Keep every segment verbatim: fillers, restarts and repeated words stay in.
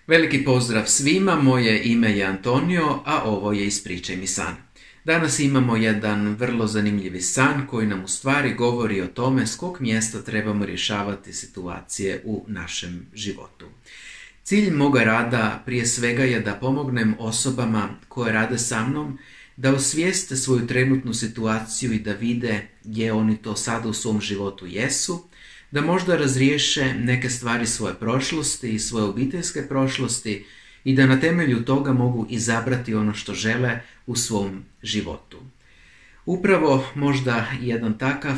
Veliki pozdrav svima, moje ime je Antonio, a ovo je Ispričaj mi san. Danas imamo jedan vrlo zanimljivi san koji nam u stvari govori o tome s kog mjesta trebamo rješavati situacije u našem životu. Cilj moga rada prije svega je da pomognem osobama koje rade sa mnom da osvijeste svoju trenutnu situaciju i da vide gdje oni to sada u svom životu jesu, da možda razriješe neke stvari svoje prošlosti i svoje obiteljske prošlosti i da na temelju toga mogu izabrati ono što žele u svom životu. Upravo možda jedan takav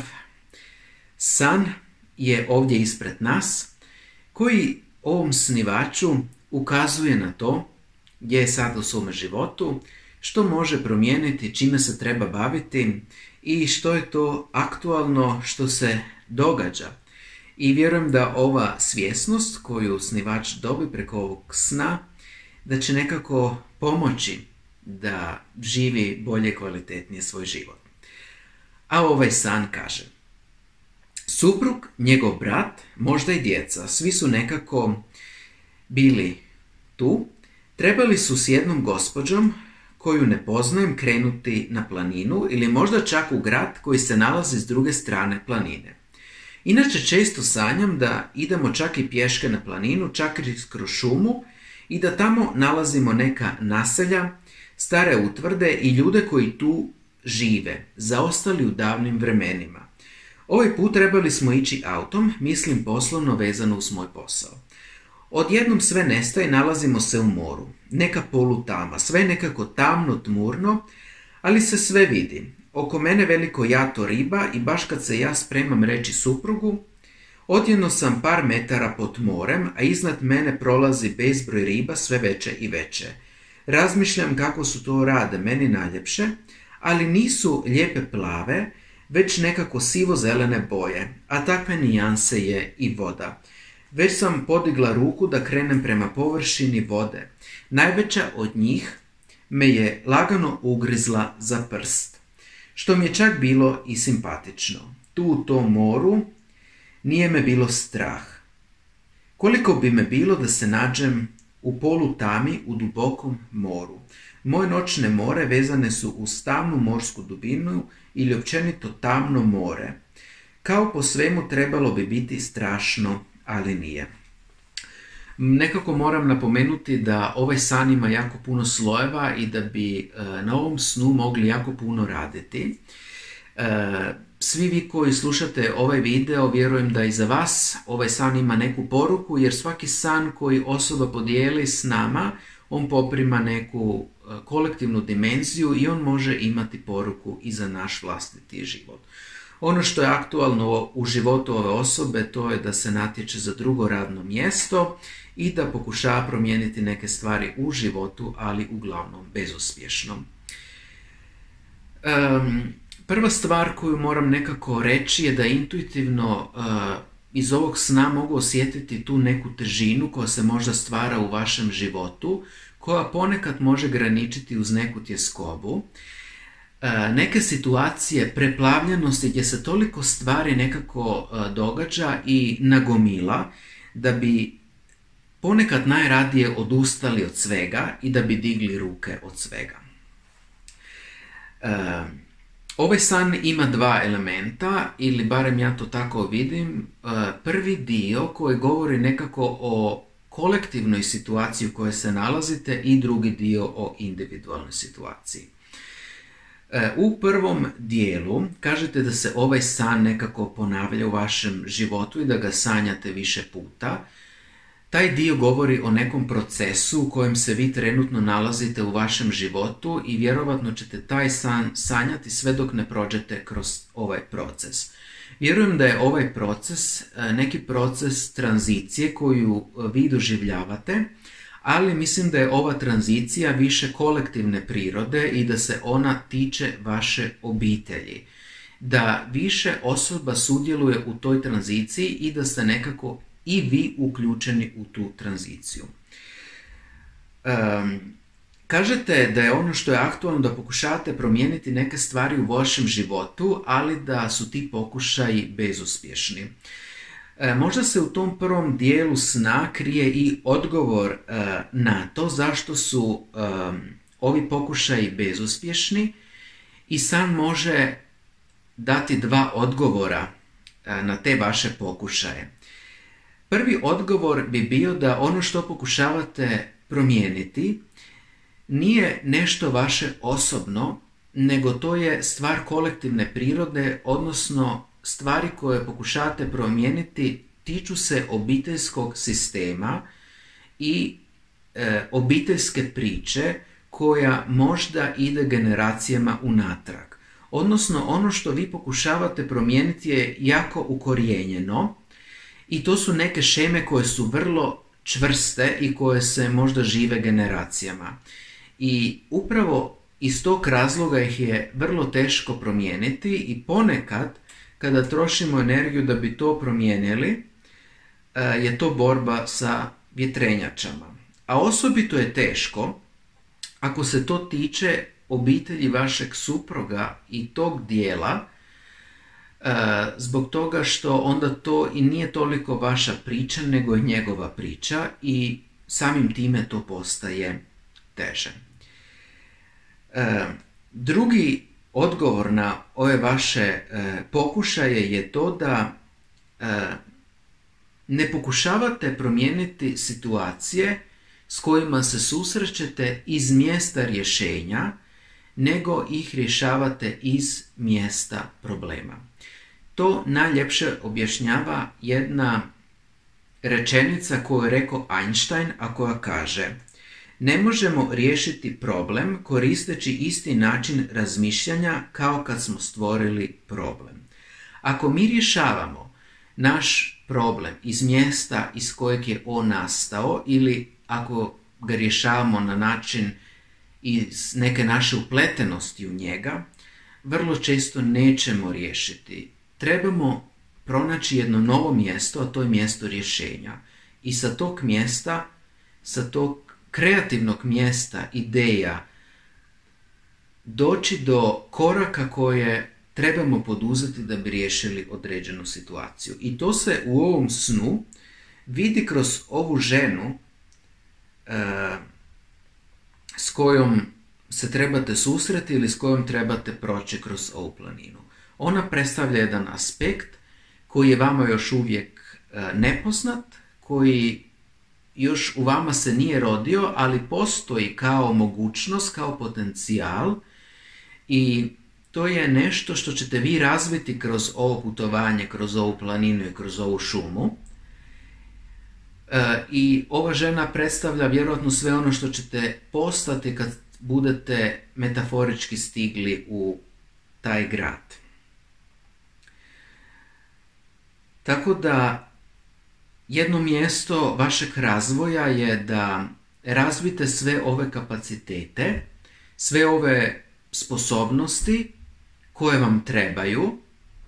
san je ovdje ispred nas koji ovom snivaču ukazuje na to gdje je sad u svom životu, što može promijeniti, čime se treba baviti i što je to aktualno što se događa. I vjerujem da ova svjesnost koju snivač dobi preko ovog sna, da će nekako pomoći da živi bolje i kvalitetnije svoj život. A ovaj san kaže: suprug, njegov brat, možda i djeca, svi su nekako bili tu, trebali su s jednom gospođom koju ne poznajem krenuti na planinu ili možda čak u grad koji se nalazi s druge strane planine. Inače često sanjam da idemo čak i pješke na planinu, čak i kroz šumu i da tamo nalazimo neka naselja, stare utvrde i ljude koji tu žive, zaostali u davnim vremenima. Ovaj put trebali smo ići autom, mislim poslovno vezano uz moj posao. Odjednom sve nestaje, nalazimo se u moru, neka polutama, sve nekako tamno, tmurno, ali se sve vidi. Oko mene veliko jato riba i baš kad se ja spremam reći suprugu, odjedno sam par metara pod morem, a iznad mene prolazi bezbroj riba sve veće i veće. Razmišljam kako su to rade meni najljepše, ali nisu lijepe plave, već nekako sivo-zelene boje, a takve nijanse je i voda. Već sam podigla ruku da krenem prema površini vode. Najveća od njih me je lagano ugrizla za prst, što mi je čak bilo i simpatično. Tu u tom moru nije me bilo strah. Koliko bi me bilo da se nađem u polutami u dubokom moru. Moje noćne more vezane su uz tamnu morsku dubinu ili općenito tamno more. Kao po svemu trebalo bi biti strašno, ali nije. Nekako moram napomenuti da ovaj san ima jako puno slojeva i da bi na ovom snu mogli jako puno raditi. Svi vi koji slušate ovaj video, vjerujem da i za vas ovaj san ima neku poruku, jer svaki san koji osoba podijeli s nama, on poprima neku kolektivnu dimenziju i on može imati poruku i za naš vlastiti život. Ono što je aktualno u životu ove osobe, to je da se natječe za drugo radno mjesto i da pokušava promijeniti neke stvari u životu, ali uglavnom bezuspješno. Um, prva stvar koju moram nekako reći je da intuitivno uh, iz ovog sna mogu osjetiti tu neku težinu koja se možda stvara u vašem životu, koja ponekad može graničiti uz neku tjeskobu. Neke situacije preplavljenosti gdje se toliko stvari nekako događa i nagomila da bi ponekad najradije odustali od svega i da bi digli ruke od svega. Ovaj san ima dva elementa, ili barem ja to tako vidim. Prvi dio koji govori nekako o kolektivnoj situaciji u kojoj se nalazite i drugi dio o individualnoj situaciji. U prvom dijelu kažete da se ovaj san nekako ponavlja u vašem životu i da ga sanjate više puta. Taj dio govori o nekom procesu u kojem se vi trenutno nalazite u vašem životu i vjerovatno ćete taj san sanjati sve dok ne prođete kroz ovaj proces. Vjerujem da je ovaj proces neki proces tranzicije koju vi doživljavate, ali mislim da je ova tranzicija više kolektivne prirode i da se ona tiče vaše obitelji. Da više osoba sudjeluje u toj tranziciji i da ste nekako i vi uključeni u tu tranziciju. Um, kažete da je ono što je aktualno da pokušavate promijeniti neke stvari u vašem životu, ali da su ti pokušaji bezuspješni. E, možda se u tom prvom dijelu sna krije i odgovor e, na to zašto su e, ovi pokušaji bezuspješni i san može dati dva odgovora e, na te vaše pokušaje. Prvi odgovor bi bio da ono što pokušavate promijeniti nije nešto vaše osobno, nego to je stvar kolektivne prirode, odnosno stvari koje pokušavate promijeniti tiču se obiteljskog sistema i e, obiteljske priče koja možda ide generacijama unatrag. Odnosno ono što vi pokušavate promijeniti je jako ukorijenjeno i to su neke šeme koje su vrlo čvrste i koje se možda žive generacijama. I upravo iz tog razloga ih je vrlo teško promijeniti i ponekad kada trošimo energiju da bi to promijenili je to borba sa vjetrenjačama. A osobito je teško ako se to tiče obitelji vašeg supruga i tog dijela, zbog toga što onda to i nije toliko vaša priča nego je njegova priča i samim time to postaje teže. Drugi odgovor na ove vaše pokušaje je to da ne pokušavate promijeniti situacije s kojima se susrećete iz mjesta rješenja, nego ih rješavate iz mjesta problema. To najljepše objašnjava jedna rečenica koju je rekao Einstein, a koja kaže: ne možemo riješiti problem koristeći isti način razmišljanja kao kad smo stvorili problem. Ako mi rješavamo naš problem iz mjesta iz kojeg je on nastao ili ako ga rješavamo na način iz neke naše upletenosti u njega, vrlo često nećemo riješiti. Trebamo pronaći jedno novo mjesto, a to je mjesto rješenja. I sa tog mjesta, sa tog kreativnog mjesta, ideja, doći do koraka koje trebamo poduzeti da bi riješili određenu situaciju. I to se u ovom snu vidi kroz ovu ženu e, s kojom se trebate susreti ili s kojom trebate proći kroz ovu planinu. Ona predstavlja jedan aspekt koji je vama još uvijek e, nepoznat, koji još u vama se nije rodio, ali postoji kao mogućnost, kao potencijal i to je nešto što ćete vi razviti kroz ovo putovanje, kroz ovu planinu i kroz ovu šumu. E, I ova žena predstavlja vjerojatno sve ono što ćete postati kad budete metaforički stigli u taj grad. Tako da jedno mjesto vašeg razvoja je da razvite sve ove kapacitete, sve ove sposobnosti koje vam trebaju,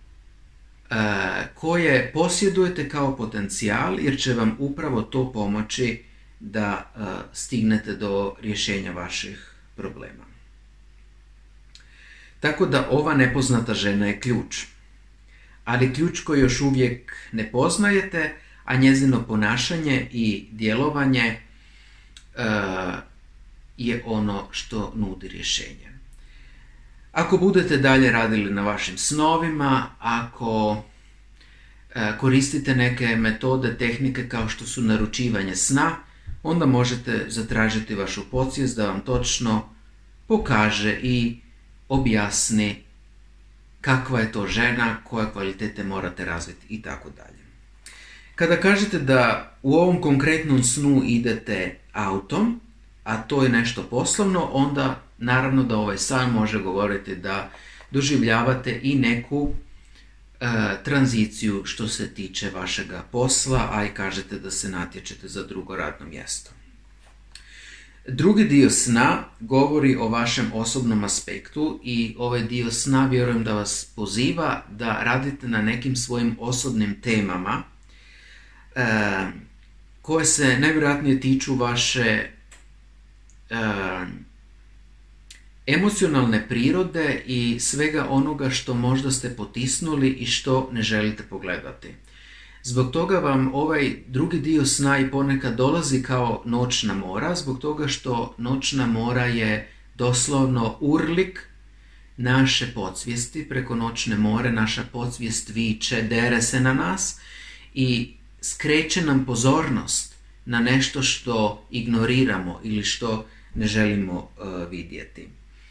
koje posjedujete kao potencijal, jer će vam upravo to pomoći da stignete do rješenja vaših problema. Tako da ova nepoznata žena je ključ. Ali ključ koji još uvijek ne poznajete, a njezino ponašanje i djelovanje je ono što nudi rješenje. Ako budete dalje radili na vašim snovima, ako koristite neke metode, tehnike kao što su naručivanje sna, onda možete zatražiti vašu podsvijest da vam točno pokaže i objasni kakva je to žena, koje kvalitete morate razviti i tako dalje. Kada kažete da u ovom konkretnom snu idete autom, a to je nešto poslovno, onda naravno da ovaj san može govoriti da doživljavate i neku e, tranziciju što se tiče vašega posla, a i kažete da se natječete za drugo radno mjesto. Drugi dio sna govori o vašem osobnom aspektu i ovaj dio sna vjerujem da vas poziva da radite na nekim svojim osobnim temama e, koje se najvjerojatnije tiču vaše e, emocionalne prirode i svega onoga što možda ste potisnuli i što ne želite pogledati. Zbog toga vam ovaj drugi dio sna i ponekad dolazi kao noćna mora, zbog toga što noćna mora je doslovno urlik naše podsvijesti. Preko noćne more naša podsvijest viče, dere se na nas i skreće nam pozornost na nešto što ignoriramo ili što ne želimo uh, vidjeti.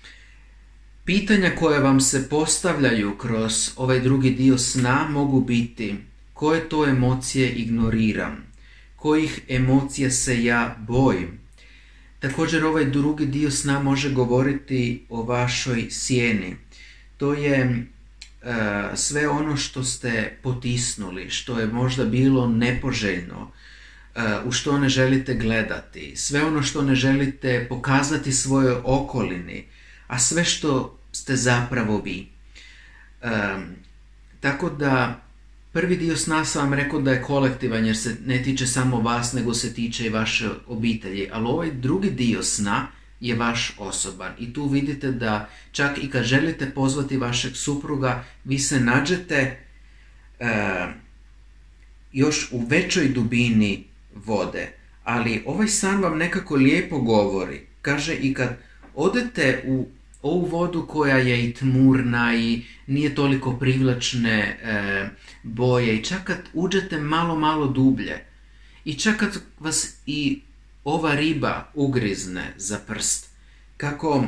Pitanja koja vam se postavljaju kroz ovaj drugi dio sna mogu biti: koje to emocije ignoriram? Kojih emocija se ja bojim? Također ovaj drugi dio sna može govoriti o vašoj sjeni. To je uh, sve ono što ste potisnuli, što je možda bilo nepoželjno, uh, u što ne želite gledati, sve ono što ne želite pokazati svojoj okolini, a sve što ste zapravo vi. Um, tako da prvi dio sna sam vam rekao da je kolektivan jer se ne tiče samo vas, nego se tiče i vaše obitelji, ali ovaj drugi dio sna je vaš osoban i tu vidite da čak i kad želite pozvati vašeg supruga, vi se nađete uh, još u većoj dubini vode, ali ovaj san vam nekako lijepo govori. Kaže, i kad odete u ovu vodu koja je i tmurna i nije toliko privlačne e, boje i čak kad uđete malo, malo dublje i čak kad vas i ova riba ugrizne za prst, kako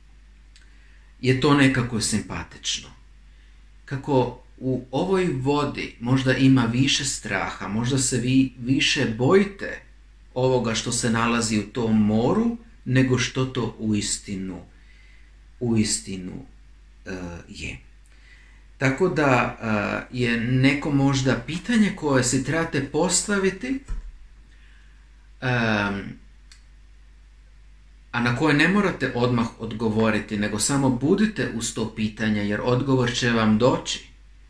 je to nekako simpatično. Kako u ovoj vodi možda ima više straha, možda se vi više bojite ovoga što se nalazi u tom moru nego što to uistinu uistinu uh, je. Tako da uh, je neko možda pitanje koje si trebate postaviti, um, a na koje ne morate odmah odgovoriti, nego samo budite uz to pitanje, jer odgovor će vam doći.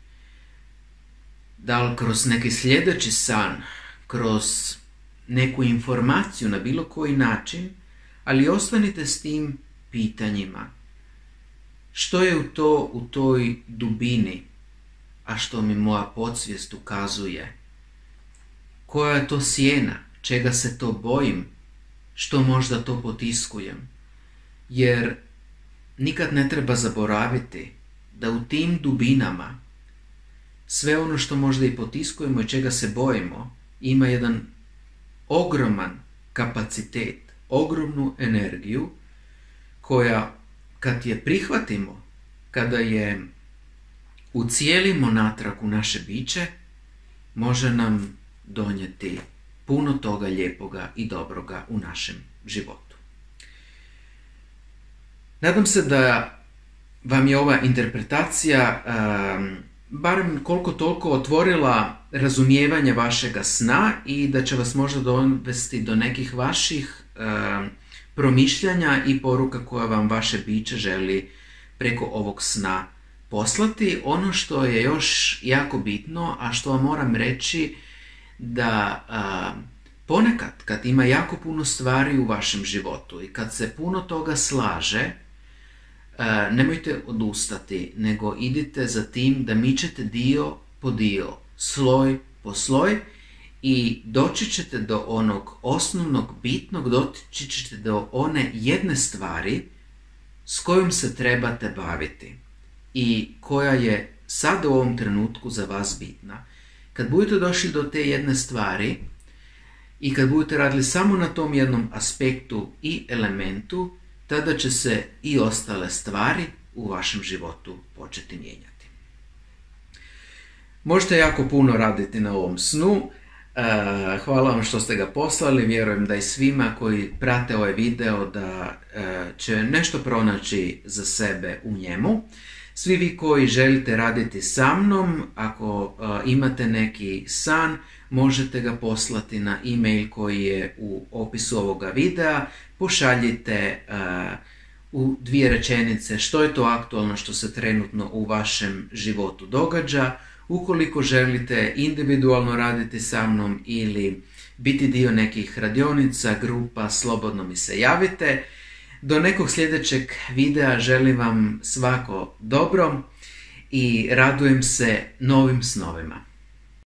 Da li kroz neki sljedeći san, kroz neku informaciju na bilo koji način, ali ostanite s tim pitanjima. Što je u to u toj dubini, a što mi moja podsvijest ukazuje? Koja je to sjena? Čega se to bojim? Što možda to potiskujem? Jer nikad ne treba zaboraviti da u tim dubinama sve ono što možda i potiskujemo i čega se bojimo ima jedan ogroman kapacitet, ogromnu energiju koja kad je prihvatimo, kada je ucijelimo natrag u naše biće, može nam donijeti puno toga lijepoga i dobroga u našem životu. Nadam se da vam je ova interpretacija um, barem koliko toliko otvorila razumijevanje vašega sna i da će vas možda dovesti do nekih vaših um, promišljanja i poruka koja vam vaše biće želi preko ovog sna poslati. Ono što je još jako bitno, a što vam moram reći, da a, ponekad kad ima jako puno stvari u vašem životu i kad se puno toga slaže, a, nemojte odustati, nego idite za tim da mičete dio po dio, sloj po sloj, i doći ćete do onog osnovnog, bitnog, doći ćete do one jedne stvari s kojom se trebate baviti i koja je sad u ovom trenutku za vas bitna. Kad budete došli do te jedne stvari i kad budete radili samo na tom jednom aspektu i elementu, tada će se i ostale stvari u vašem životu početi mijenjati. Možete jako puno raditi na ovom snu. Hvala vam što ste ga poslali, vjerujem da i svima koji prate ovaj video da će nešto pronaći za sebe u njemu. Svi vi koji želite raditi sa mnom, ako imate neki san, možete ga poslati na e-mail koji je u opisu ovoga videa. Pošaljite u dvije rečenice što je to aktualno što se trenutno u vašem životu događa. Ukoliko želite individualno raditi sa mnom ili biti dio nekih radionica, grupa, slobodno mi se javite. Do nekog sljedećeg videa želim vam svako dobro i radujem se novim snovima.